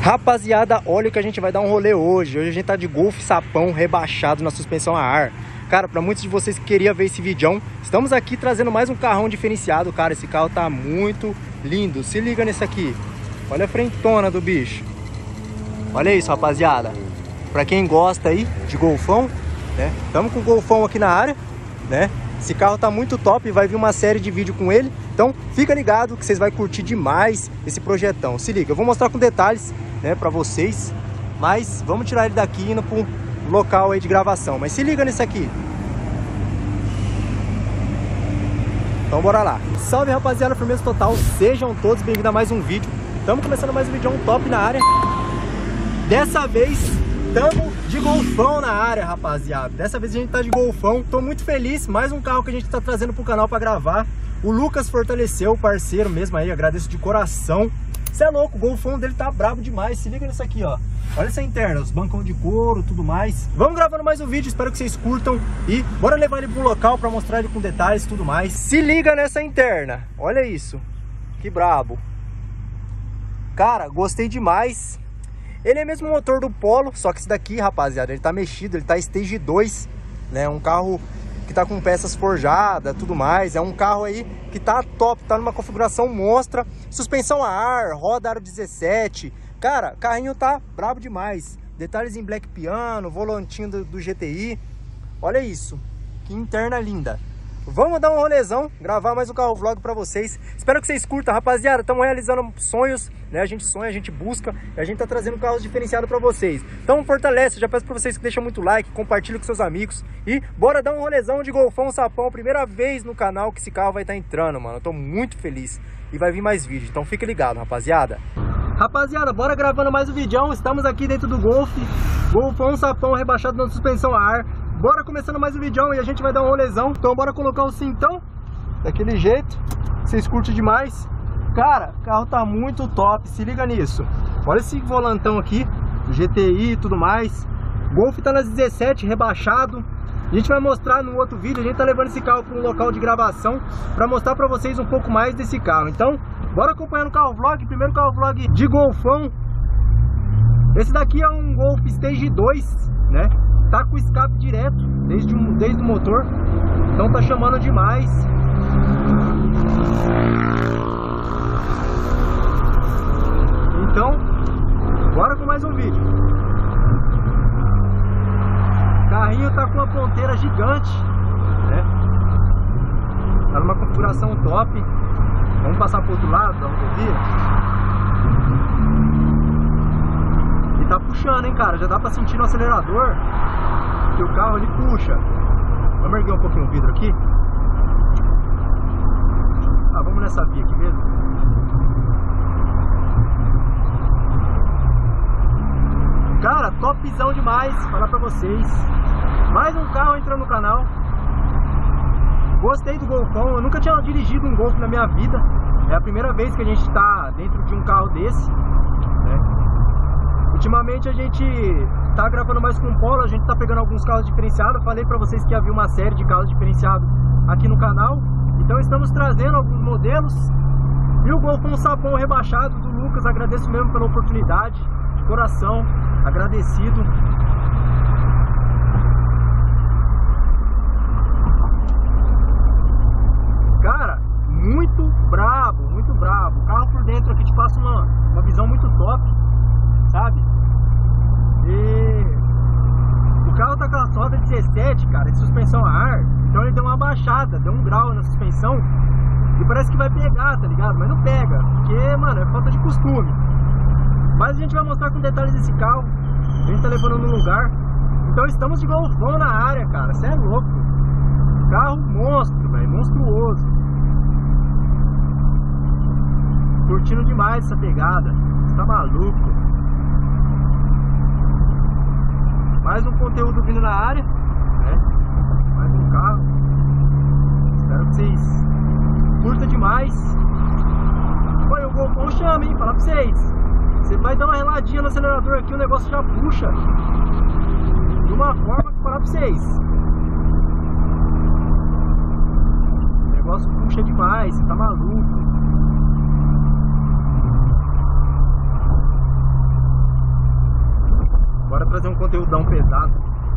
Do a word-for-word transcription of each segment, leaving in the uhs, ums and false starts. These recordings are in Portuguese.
Rapaziada, olha que a gente vai dar um rolê hoje. Hoje a gente tá de Golf sapão rebaixado na suspensão a ar. Cara, pra muitos de vocês que queriam ver esse vídeo, estamos aqui trazendo mais um carrão diferenciado. Cara, esse carro tá muito lindo. Se liga nesse aqui. Olha a frentona do bicho. Olha isso, rapaziada. Pra quem gosta aí de golfão, né? Estamos com o golfão aqui na área, né? Esse carro tá muito top, vai vir uma série de vídeo com ele. Então fica ligado que vocês vão curtir demais esse projetão. Se liga, eu vou mostrar com detalhes, né, pra vocês. Mas vamos tirar ele daqui e indo pro local aí de gravação. Mas se liga nesse aqui. Então bora lá. Salve, rapaziada, firmeza total. Sejam todos bem-vindos a mais um vídeo. Estamos começando mais um vídeo top na área. Dessa vez estamos de golfão na área, rapaziada. Dessa vez a gente tá de golfão. Tô muito feliz. Mais um carro que a gente tá trazendo pro canal pra gravar. O Lucas fortaleceu, o parceiro mesmo aí. Agradeço de coração. Você é louco, o golfão dele tá brabo demais. Se liga nisso aqui, ó. Olha essa interna, os bancão de couro, tudo mais. Vamos gravando mais um vídeo, espero que vocês curtam. E bora levar ele pro local pra mostrar ele com detalhes e tudo mais. Se liga nessa interna. Olha isso. Que brabo. Cara, gostei demais. Ele é mesmo o motor do Polo, só que esse daqui, rapaziada, ele tá mexido, ele tá Stage dois, né? Um carro que tá com peças forjadas, tudo mais. É um carro aí que tá top, tá numa configuração monstra. Suspensão a ar, roda aro dezessete. Cara, carrinho tá brabo demais. Detalhes em black piano, volantinho do, do G T I. Olha isso, que interna linda. Vamos dar um rolezão, gravar mais um carro vlog pra vocês. Espero que vocês curtam, rapaziada. Estamos realizando sonhos, né? A gente sonha, a gente busca, e a gente tá trazendo carros diferenciados pra vocês. Então fortalece, já peço pra vocês que deixem muito like, compartilhem com seus amigos. E bora dar um rolezão de golfão sapão. Primeira vez no canal que esse carro vai estar entrando, mano. Eu tô muito feliz. E vai vir mais vídeo, então fique ligado, rapaziada. Rapaziada, bora gravando mais um vídeo. Estamos aqui dentro do Golf. Golfão sapão rebaixado na suspensão a ar. Bora começando mais um vídeo e a gente vai dar um rolezão. Então bora colocar o cintão daquele jeito. Vocês curtem demais. Cara, o carro tá muito top. Se liga nisso. Olha esse volantão aqui, G T I e tudo mais. Golf tá nas dezessete, rebaixado. A gente vai mostrar no outro vídeo. A gente tá levando esse carro para um local de gravação para mostrar para vocês um pouco mais desse carro. Então bora acompanhando o carro vlog. Primeiro carro vlog de golfão. Esse daqui é um Golf Stage dois, né? Tá com escape direto desde o, desde o motor. Então tá chamando demais. Então bora com mais um vídeo. O carrinho tá com uma ponteira gigante, né? Tá numa configuração top. Vamos passar pro outro lado da rodovia. E tá puxando, hein, cara? Já dá pra sentir no acelerador que o carro ele puxa. Vamos erguer um pouquinho o vidro aqui. Ah, vamos nessa via aqui mesmo. Cara, topzão demais, falar pra vocês. Mais um carro entrando no canal. Gostei do golfão, eu nunca tinha dirigido um Golf na minha vida. É a primeira vez que a gente tá dentro de um carro desse, né? Ultimamente a gente tá gravando mais com o Polo, a gente tá pegando alguns carros diferenciados. Falei pra vocês que havia uma série de carros diferenciados aqui no canal. Então estamos trazendo alguns modelos. E o golfão sapão rebaixado do Lucas, agradeço mesmo pela oportunidade. De coração, agradecido. Cara, muito brabo, muito brabo. O carro por dentro aqui te passa uma, uma visão muito top, sabe? E o carro tá com a roda dezessete, cara, de suspensão a ar. Então ele deu uma baixada, deu um grau na suspensão. E parece que vai pegar, tá ligado? Mas não pega, porque, mano, é falta de costume. Mas a gente vai mostrar com detalhes esse carro. A gente tá levando no lugar. Então estamos de golfão na área, cara. Você é louco. Carro monstro, velho, monstruoso. Curtindo demais essa pegada. Você tá maluco. Mais um conteúdo vindo na área, né? Mais um carro. Espero que vocês curtam demais. Olha, o golfão chama, hein? Falar pra vocês. Você vai dar uma reladinha no acelerador aqui, o negócio já puxa. De uma forma que falar pra vocês. O negócio puxa demais, você tá maluco. trazer um conteúdão pesado.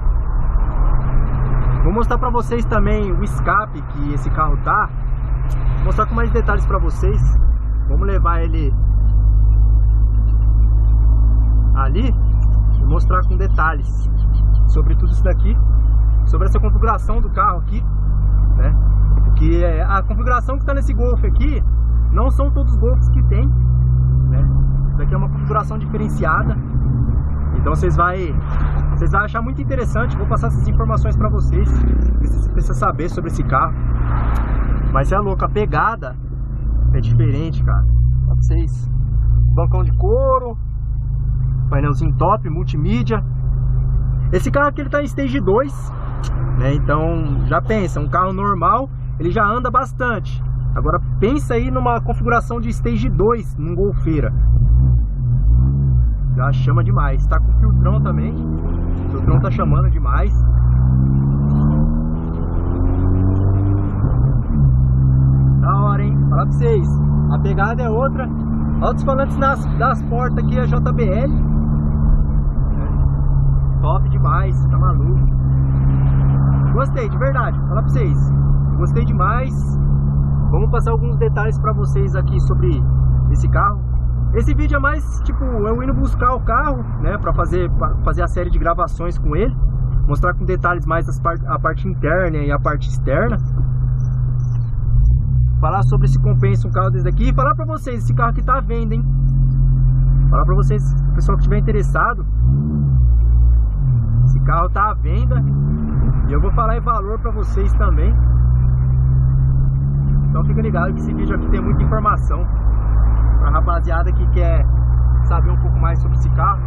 Vou mostrar pra vocês também o escape que esse carro tá. Vou mostrar com mais detalhes pra vocês. Vamos levar ele ali e mostrar com detalhes sobre tudo isso daqui, sobre essa configuração do carro aqui, né? Que é a configuração que está nesse Golf aqui, não são todos os Golfs que tem, né? Isso daqui é uma configuração diferenciada. Então vocês vai, vocês vão achar muito interessante. Vou passar essas informações para vocês, vocês precisam saber sobre esse carro. Mas é louco, a pegada é diferente, cara. Pra vocês, bancão de couro, painelzinho top, multimídia. Esse carro aqui ele tá em Stage dois, né? Então já pensa, um carro normal ele já anda bastante. Agora pensa aí numa configuração de Stage dois, num Golfeira. Já chama demais. Tá com filtrão também. O filtrão tá chamando demais. Da hora, hein? Falar pra vocês, a pegada é outra. Alto-falantes das, das portas aqui é J B L. É. Top demais, tá maluco. Gostei, de verdade, falar pra vocês. Gostei demais. Vamos passar alguns detalhes pra vocês aqui sobre esse carro. Esse vídeo é mais, tipo, eu indo buscar o carro, né, pra fazer, pra fazer a série de gravações com ele. Mostrar com detalhes mais das part, a parte interna e a parte externa. Falar sobre se compensa um carro desse daqui. E falar pra vocês, esse carro aqui tá à venda, hein. Falar pra vocês, o pessoal que estiver interessado, esse carro tá à venda. E eu vou falar em valor pra vocês também. Então fica ligado que esse vídeo aqui tem muita informação pra rapaziada que quer saber um pouco mais sobre esse carro.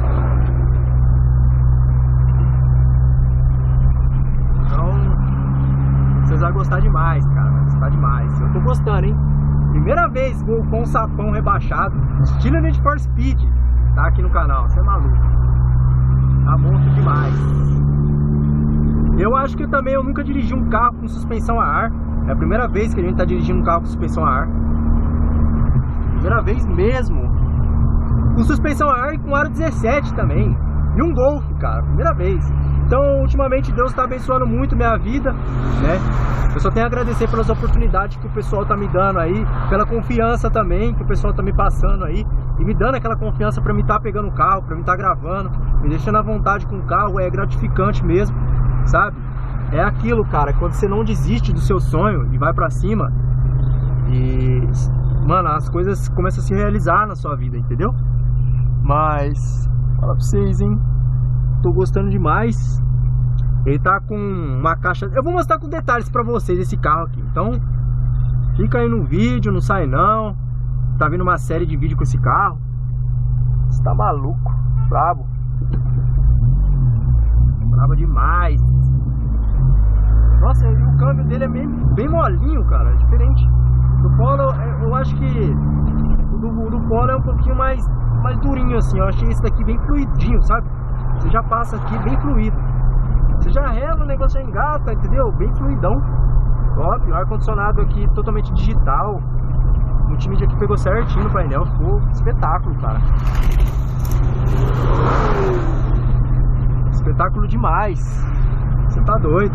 Então vocês vão gostar demais, cara. Vai gostar demais. Eu tô gostando, hein? Primeira vez vou com um sapão rebaixado, estilo Need for Speed, tá aqui no canal. Você é maluco. Tá monstro demais. Eu acho que eu também eu nunca dirigi um carro com suspensão a ar. É a primeira vez que a gente tá dirigindo um carro com suspensão a ar. Primeira vez mesmo. Com suspensão a ar e com aro dezessete também. E um Golf, cara. Primeira vez. Então, ultimamente, Deus tá abençoando muito minha vida, né? Eu só tenho a agradecer pelas oportunidades que o pessoal tá me dando aí. Pela confiança também que o pessoal tá me passando aí. E me dando aquela confiança pra mim tá pegando o carro, pra mim tá gravando. Me deixando à vontade com o carro. É gratificante mesmo, sabe? É aquilo, cara, quando você não desiste do seu sonho e vai pra cima. E, mano, as coisas começam a se realizar na sua vida, entendeu? Mas, fala pra vocês, hein? Tô gostando demais. Ele tá com uma caixa... Eu vou mostrar com detalhes pra vocês esse carro aqui. Então, fica aí no vídeo, não sai não. Tá vindo uma série de vídeo com esse carro. Você tá maluco, brabo. Brabo demais. Nossa, o câmbio dele é bem, bem molinho, cara, é diferente. Do Polo, eu acho que o do, do Polo é um pouquinho mais, mais durinho assim. Eu achei esse daqui bem fluidinho, sabe? Você já passa aqui bem fluido. Você já rela, o negócio já engata, entendeu? Bem fluidão. Top, o ar-condicionado aqui totalmente digital. O multimídia aqui pegou certinho no painel, ficou espetáculo, cara. Espetáculo demais. Você tá doido.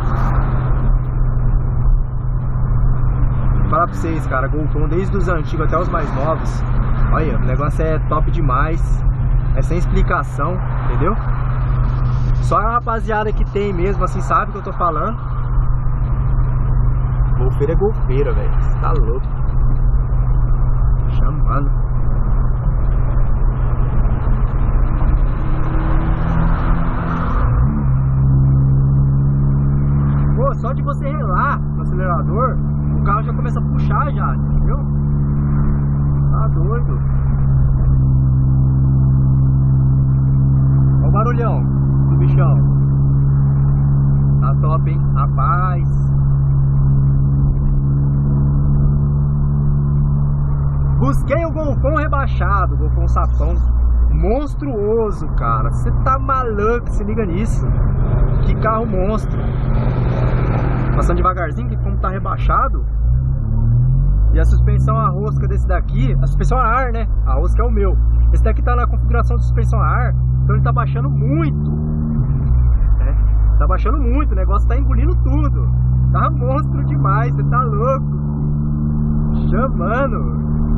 Vou falar pra vocês, cara, Golfão desde os antigos até os mais novos. Olha, o negócio é top demais. É sem explicação, entendeu? Só a rapaziada que tem mesmo, assim, sabe o que eu tô falando. Golfeira é golfeira, velho. Você tá louco. Chamando. Só de você relar no acelerador, o carro já começa a puxar já, entendeu? Tá doido. Olha o barulhão do bichão. Tá top, hein? Rapaz. Busquei o Golfão rebaixado, Golfão sapão. Monstruoso, cara. Você tá maluco, se liga nisso. Que carro monstro. Passando devagarzinho, que como tá rebaixado. E a suspensão a rosca desse daqui, a suspensão a ar, né? A rosca é o meu. Esse daqui tá na configuração de suspensão a ar. Então ele tá baixando muito, né? Tá baixando muito, o negócio tá engolindo tudo. Tá monstro demais, você tá louco. Chamando.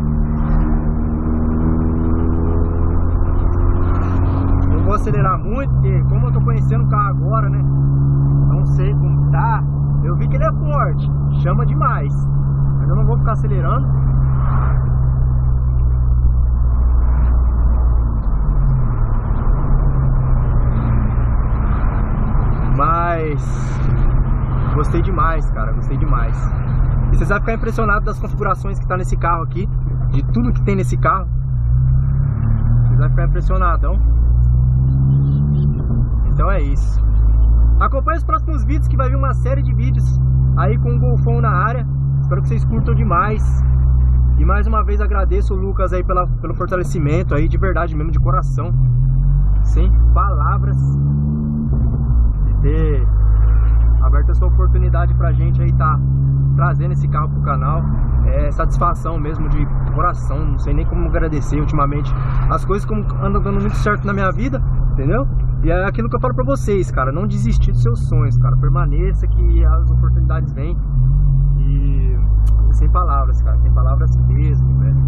Não vou acelerar muito, porque como eu tô conhecendo o carro agora, né? Não sei como tá. Eu vi que ele é forte, chama demais. Mas eu não vou ficar acelerando. Mas gostei demais, cara, gostei demais. E vocês vão ficar impressionados das configurações que tá nesse carro aqui, de tudo que tem nesse carro. Vocês vão ficar impressionadão. Então é isso. Acompanhe os próximos vídeos, que vai vir uma série de vídeos aí com o Golfão na área. Espero que vocês curtam demais. E mais uma vez agradeço o Lucas aí pela, pelo fortalecimento aí, de verdade mesmo, de coração. Sem palavras. De ter aberto essa oportunidade pra gente aí tá trazendo esse carro pro canal. É satisfação mesmo, de coração. Não sei nem como agradecer ultimamente. As coisas como andam dando muito certo na minha vida, entendeu? E é aquilo que eu falo pra vocês, cara, não desistir dos seus sonhos, cara, permaneça que as oportunidades vêm. E sem palavras, cara, sem palavras mesmo, velho.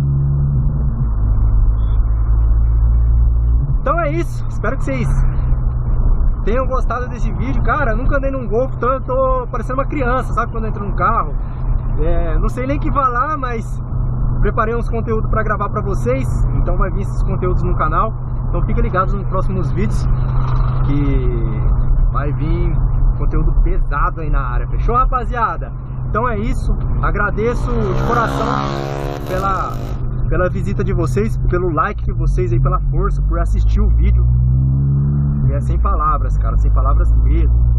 Então é isso, espero que vocês tenham gostado desse vídeo. Cara, eu nunca andei num Golf, então eu tô parecendo uma criança, sabe, quando eu entro num carro. É, não sei nem o que falar, mas preparei uns conteúdos pra gravar pra vocês, então vai vir esses conteúdos no canal. Então fiquem ligados nos próximos vídeos, que vai vir conteúdo pesado aí na área. Fechou, rapaziada? Então é isso. Agradeço de coração pela, pela visita de vocês, pelo like de vocês aí, pela força, por assistir o vídeo. E é sem palavras, cara, sem palavras mesmo.